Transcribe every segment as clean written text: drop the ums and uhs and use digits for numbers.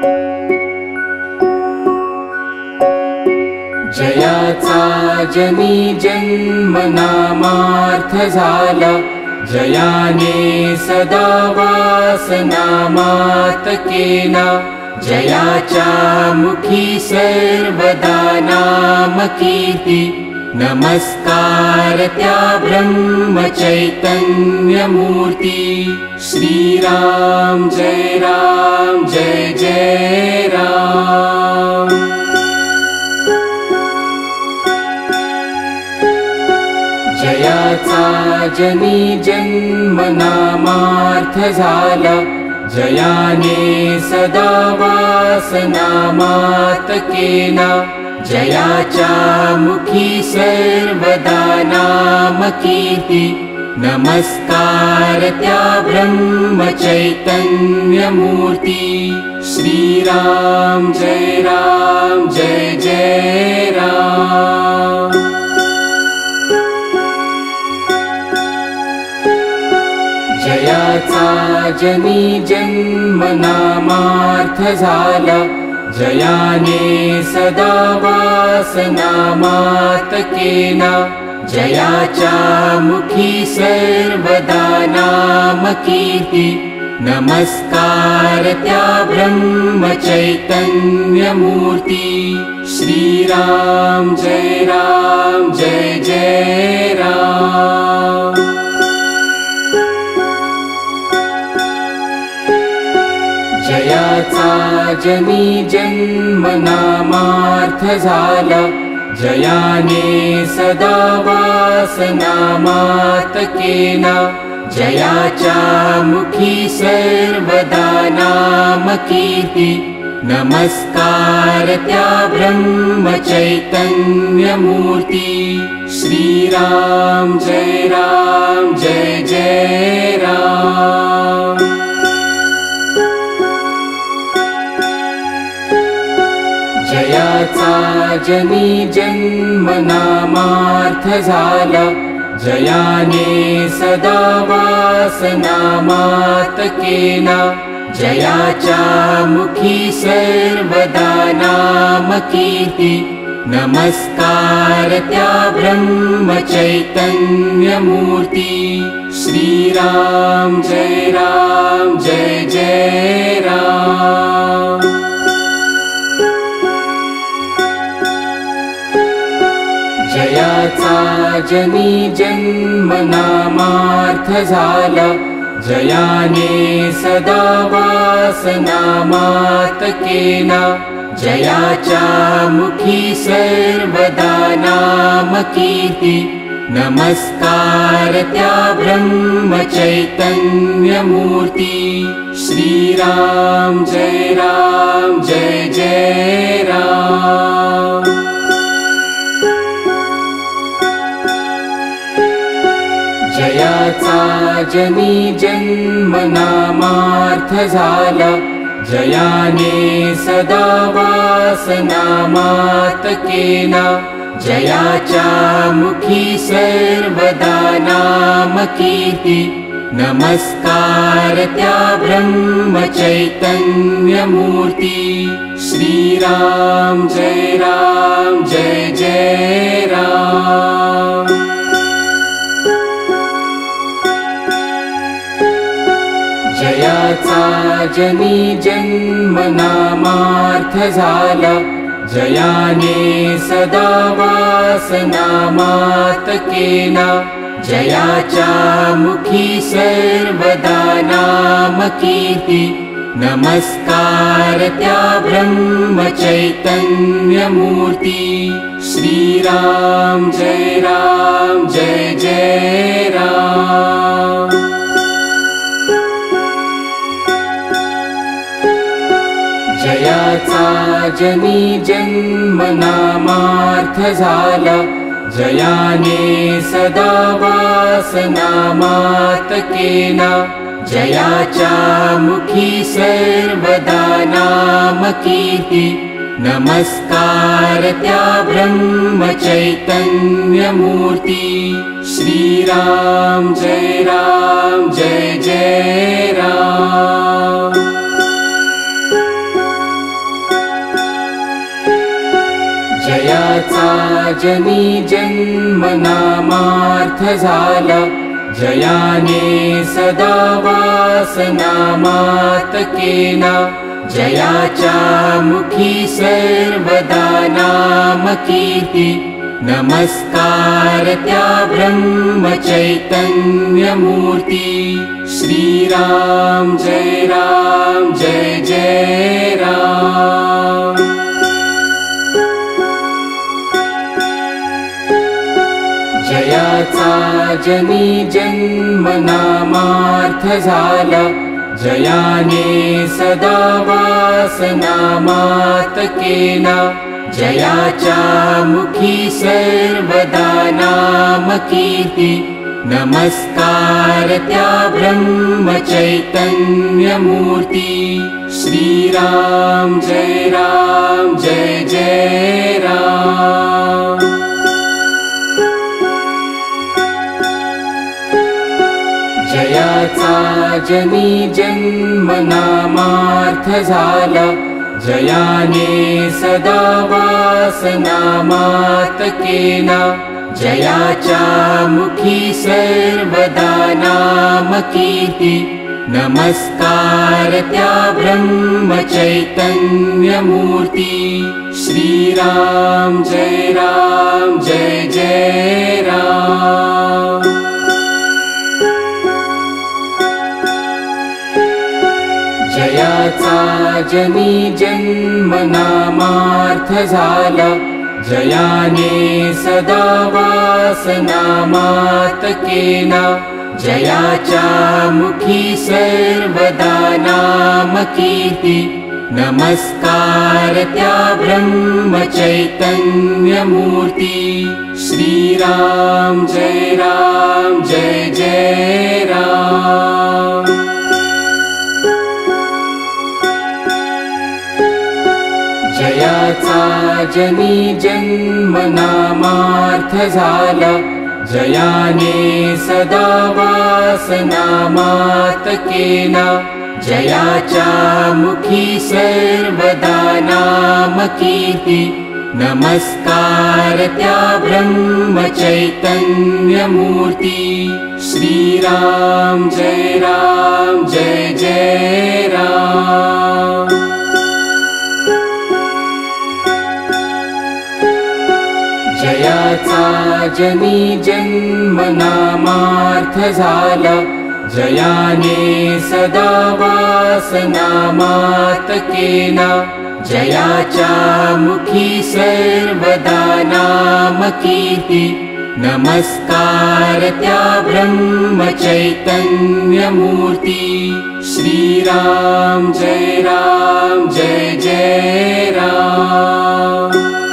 जयाचा जनी जन्म नामार्थ झाला, जयाने सदा वास नामात केला। जयाच्या मुखी सर्वदा नाम कीर्ती, नमस्कार त्या ब्रह्म चैतन्य मूर्ती। श्रीराम जय जय राम। जयाचा जनी जन्म नामार्थ झाला, जयाने सदा वास नामात केला। जयाच्या मुखी सर्वदा नाम कीर्ती, नमस्कार त्या ब्रह्म चैतन्य मूर्ती। श्रीराम जय जय राम। जयाचा जनी जन्म नामार्थ झाला, जयाने सदा वास नामात केला। जयाच्या मुखी सर्वदा नाम कीर्ती, नमस्कार त्या ब्रह्म चैतन्य मूर्ती। श्रीराम जय जय राम। जयाचा जनी जन्म नामार्थ झाला, जयाने सदा वास नामात केला। जयाच्या मुखी सर्वदा नाम कीर्ती, नमस्कार त्या ब्रह्म चैतन्य मूर्ती। श्रीराम जय जय राम। जयाचा जनी जन्म नामार्थ झाला, जयाने सदा वास नामात केला। जयाच्या मुखी सर्वदा नाम कीर्ती, नमस्कार त्या ब्रह्म चैतन्य मूर्ती। श्रीराम जय जय राम। जयाचा जनी जन्म नामार्थ झाला, जयाने सदा वास नामात केला। जयाच्या मुखी सर्वदा नाम कीर्ती, नमस्कार त्या ब्रह्म चैतन्य मूर्ती। श्रीराम जय जय राम। जयाचा जनी जन्म नामार्थ झाला, जयाने सदा वास नामात केला। जयाच्या मुखी सर्वदा नाम कीर्ती, नमस्कार त्या ब्रह्म चैतन्य मूर्ती। श्रीराम जय जय राम। जयाचा जनी जन्म नामार्थ झाला, जयाने सदा वास नामात केला। जयाच्या मुखी सर्वदा नाम कीर्ती, नमस्कार त्या ब्रह्म चैतन्य मूर्ती। श्रीराम जय जय राम। जयाचा जनी जन्म नामार्थ झाला, जयाने सदा वास नामात केला। जयाच्या मुखी सर्वदा नाम कीर्ती, नमस्कार त्या ब्रह्म चैतन्य मूर्ती। श्रीराम जय जय राम। जनी जन्म नामार्थ झाला, जयाने सदा वासनामातकेना, जयाच्या मुखी सर्वदा नाम कीर्ती, नमस्कार त्या ब्रह्म चैतन्य मूर्ती। श्री राम जय जय राम। जयाचा जनी जन्म नामार्थ झाला, जयाने सदा वासनामातकेना, जयाच्या मुखी सर्वदा नाम कीर्ती, नमस्कार त्या ब्रह्म चैतन्य मूर्ती। श्री राम जय जय राम। जयाचा जनी जन्म नामार्थ झाला, जयाने सदा वासनामातकेना, जयाच्या मुखी सर्वदा नाम कीर्ती, नमस्कार त्या ब्रह्म चैतन्य मूर्ती। श्री राम जय जय राम। जयाचा जनी जन्म नामार्थ झाला, जयाने सदा वासनामातकेना, जयाच्या मुखी सर्वदा नाम कीर्ती, नमस्कार त्या ब्रह्म चैतन्य मूर्ती। श्री राम जय जय राम। जयाचा जनी जन्म नामार्थ झाला, जयाने सदा वासनामातकेना, जयाच्या मुखी सर्वदा नाम कीर्ती, नमस्कार त्या ब्रह्म चैतन्य मूर्ती। श्री राम जय जय राम। जयाचा जनी जन्म नामार्थ झाला, जयाने सदा वासनामातकेना, जयाच्या मुखी सर्वदा नाम कीर्ती, नमस्कार त्या ब्रह्म चैतन्य मूर्ती। श्री राम जय जय राम।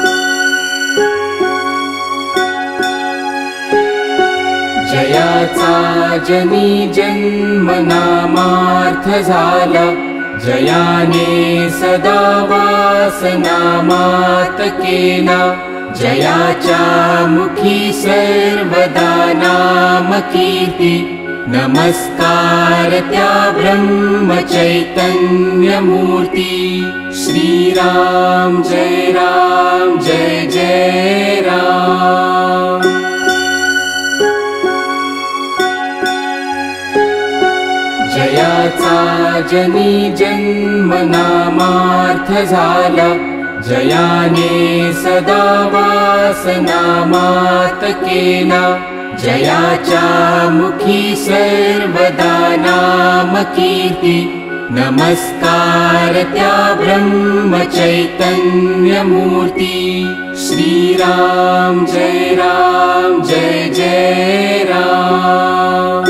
जयाचा जनी जन्म नामार्थ झाला, जयाने सदा वासनामातकेना, जयाच्या मुखी सर्वदा नाम कीर्ती, नमस्कार त्या ब्रह्म चैतन्य मूर्ती। श्री राम जय जय राम। जयाचा जनी जन्म नामार्थ झाला, जयाने सदा वासनामातकेना, जयाच्या मुखी सर्वदा नाम कीर्ती, नमस्कार त्या ब्रह्म चैतन्य मूर्ती। श्री राम जय जय राम।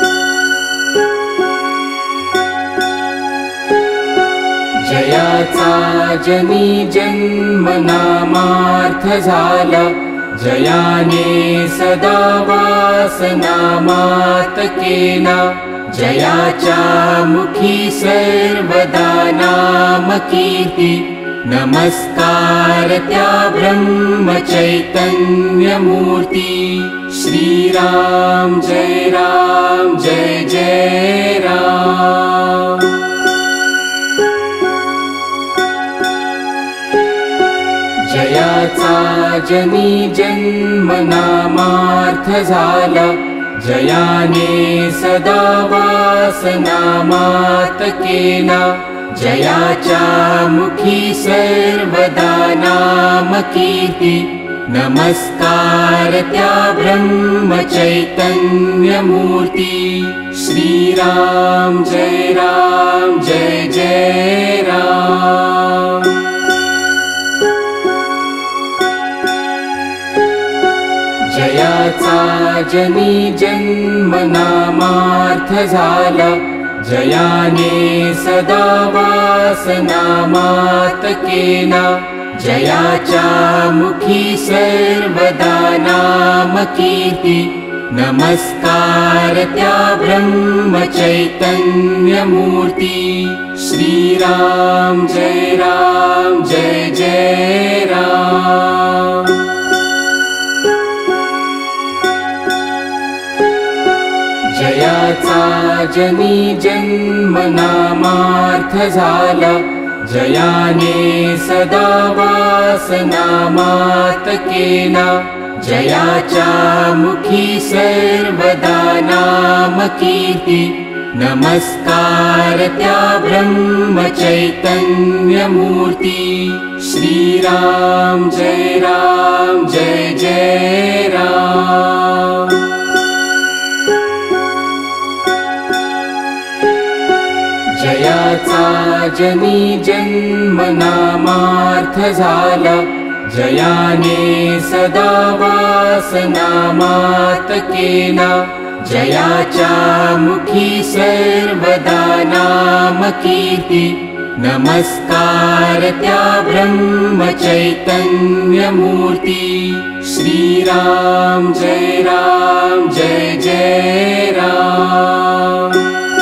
जयाचा जनी जन्म नामार्थ झाला, जयाने सदा वासनामातकेना, जयाच्या मुखी सर्वदा नाम कीर्ती, नमस्कार त्या ब्रह्म चैतन्य मूर्ती। श्री राम जय जय राम। जयाचा जनी जन्म नामार्थ झाला, जयाने सदा वासना मात केला, जयाच्या मुखी सर्वदा नाम कीर्ती, नमस्कार त्या ब्रह्म चैतन्य मूर्ती। श्रीराम जय जय राम। जयाचा जनी जन्म नामार्थ झाला, जयाने सदा वासना मात केला, जयाच्या मुखी सर्वदा नाम कीर्ती, नमस्कार त्या ब्रह्म चैतन्य मूर्ती। श्रीराम जय जय राम। जयाचा जनी जन्म नामार्थ झाला, जयाने सदा वासना मात केला, जयाच्या मुखी सर्वदा नाम कीर्ती, नमस्कार त्या ब्रह्म चैतन्य मूर्ती। श्रीराम जय जय राम। जयाचा जनी जन्म नामार्थ झाला, जयाने सदा वासना मात केला, जयाच्या मुखी सर्वदा नाम कीर्ती, नमस्कार त्या ब्रह्म चैतन्य मूर्ती। श्रीराम जय जय राम।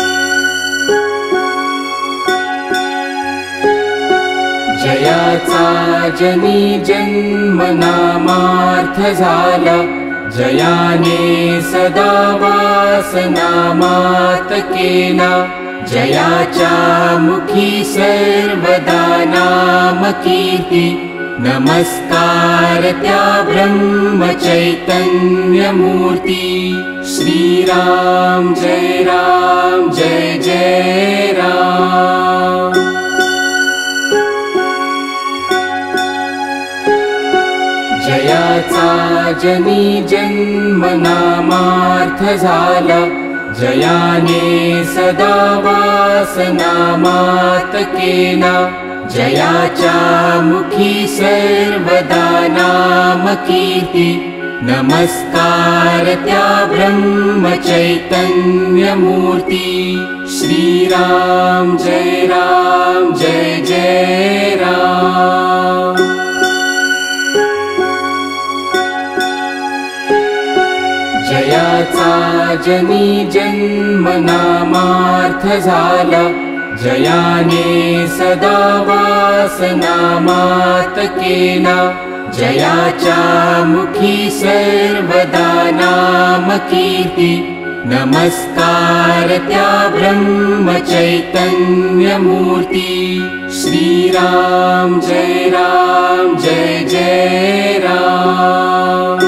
जयाचा जनी जन्म नामार्थ झाला, जयाने सदा वासना मात केला, जयाच्या मुखी सर्वदा नाम कीर्ती, नमस्कार त्या ब्रह्म चैतन्य मूर्ती। श्रीराम जय जय राम। जयाचा जनी जन्म नामार्थ झाला, जयाने सदा वासना मात केला, जयाच्या मुखी सर्वदा नाम कीर्ती, नमस्कार त्या ब्रह्म चैतन्य मूर्ती। श्रीराम जय जय राम। जयाचा जनी जन्म नामार्थ झाला, जयाने सदा वासना मात केला, जयाच्या मुखी सर्वदा नाम कीर्ती, नमस्कार त्या ब्रह्म चैतन्य मूर्ती। श्रीराम जय जय राम।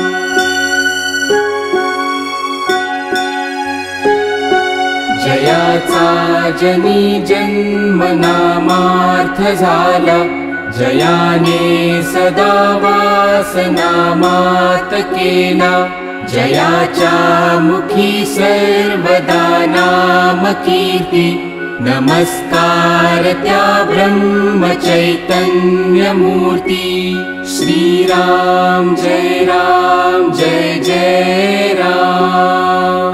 जयाचा जनी जन्म नामार्थ झाला, जयाने सदा वासना मात केला, जयाच्या मुखी सर्वदा नाम कीर्ती, नमस्कार त्या ब्रह्म चैतन्य मूर्ती। श्रीराम जय जय राम।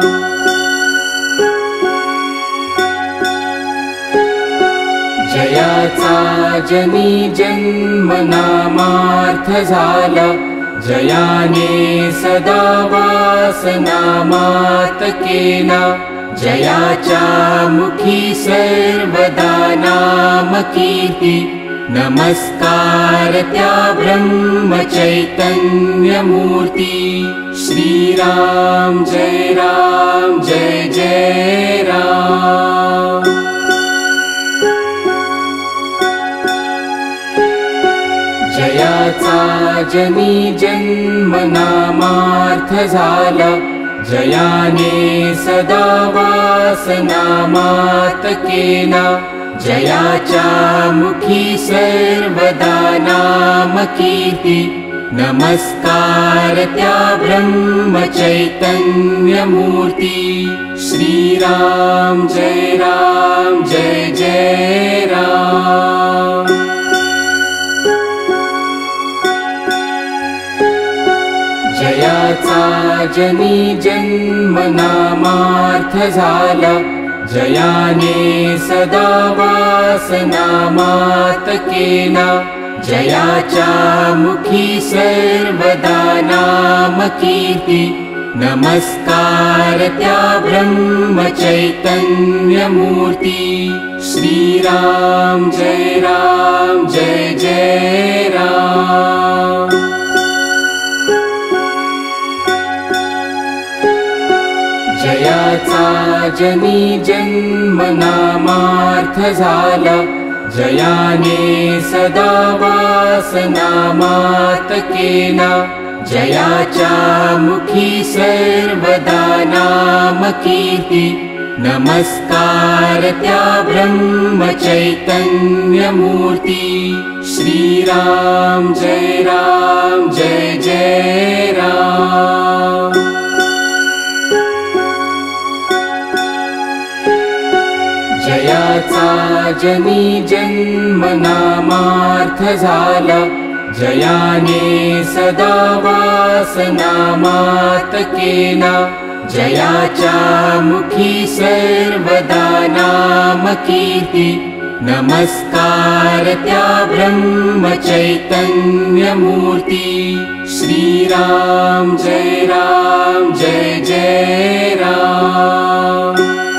जयाचा जनी जन्म नामार्थ झाला, जयाने सदा वासना मात केला, जयाच्या मुखी सर्वदा नाम कीर्ती, नमस्कार त्या ब्रह्म चैतन्य मूर्ती। श्रीराम जय जय राम। जयाचा जयाचा जनी जन्म नामार्थ झाला, जयाने सदा वासना मात केला, जयाच्या मुखी सर्वदा नाम कीर्ती, नमस्कार त्या ब्रह्म चैतन्य मूर्ती। श्रीराम जय जय राम। जयाचा जनी जन्म नामार्थ झाला, जयाने सदा वासना मात केला, जयाच्या मुखी सर्वदा नाम कीर्ती, नमस्कार त्या ब्रह्म चैतन्य मूर्ती। श्रीराम जय जय राम। जयाचा जनी जन्म नामार्थ झाला, जयाने सदा वासना मात केला, जयाच्या मुखी सर्वदा नाम कीर्ती, नमस्कार त्या ब्रह्म चैतन्य मूर्ती। श्रीराम जय जय राम। जयाचा जनी जन्म नामार्थ झाला, जयाने सदा वासना मात केला, जयाच्या मुखी सर्वदा नाम कीर्ती, नमस्कार त्या ब्रह्म चैतन्य मूर्ती। श्रीराम जय जय राम।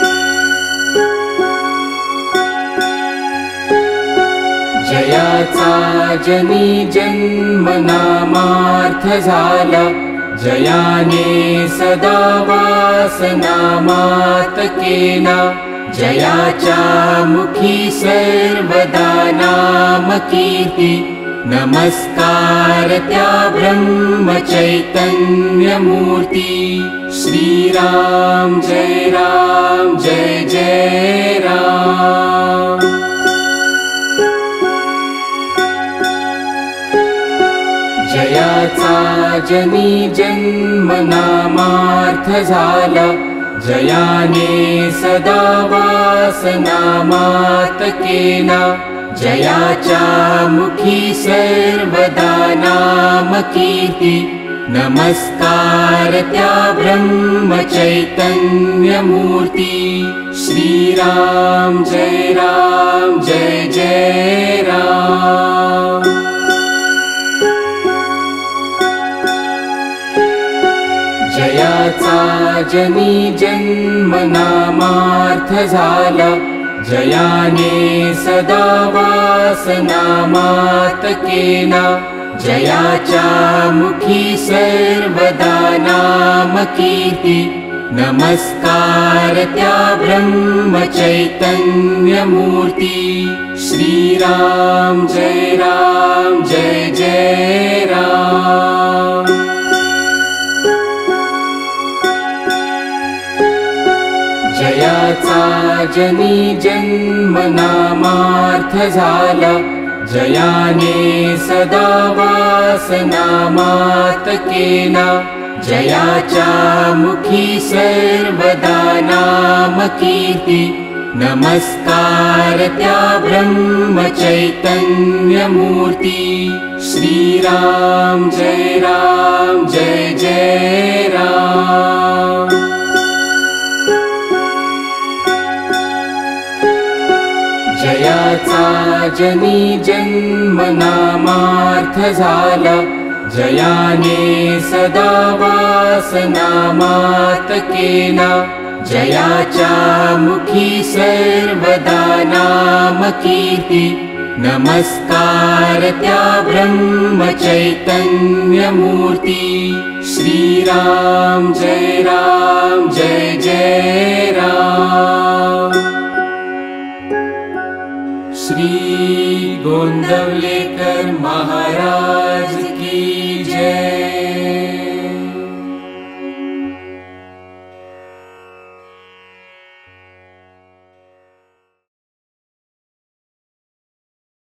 जयाचा जनी जन्म नामार्थ झाला, जयाने सदा वासना मात केला, जयाच्या मुखी सर्वदा नाम कीर्ती, नमस्कार त्या ब्रह्म चैतन्य मूर्ती। श्रीराम जय जय राम। जयाचा जनी जन्म नामार्थ झाला, जयाने सदा वासना मात केला, जयाच्या मुखी सर्वदा नाम कीर्ती, नमस्कार त्या ब्रह्म चैतन्य मूर्ती। श्रीराम जय जय राम। जयाचा जनी जन्म नामार्थ झाला, जयाने सदा वासना मात केला, जयाच्या मुखी सर्वदा नाम कीर्ती, नमस्कार त्या ब्रह्म चैतन्य मूर्ती। श्रीराम जय जय राम। जयाचा जनी जन्म नामार्थ झाला, जयाने सदा वासना मात केला, जयाच्या मुखी सर्वदा नाम कीर्ती, नमस्कार त्या ब्रह्म चैतन्य मूर्ती। श्रीराम जय जय राम। जयाचा जनी जन्म नामार्थ झाला, जयाने सदा वासना मात केला, जयाच्या मुखी सर्वदा नाम कीर्ती, नमस्कार त्या ब्रह्म चैतन्य मूर्ती। श्रीराम जय जय राम। श्री गोंदवलेकर महाराज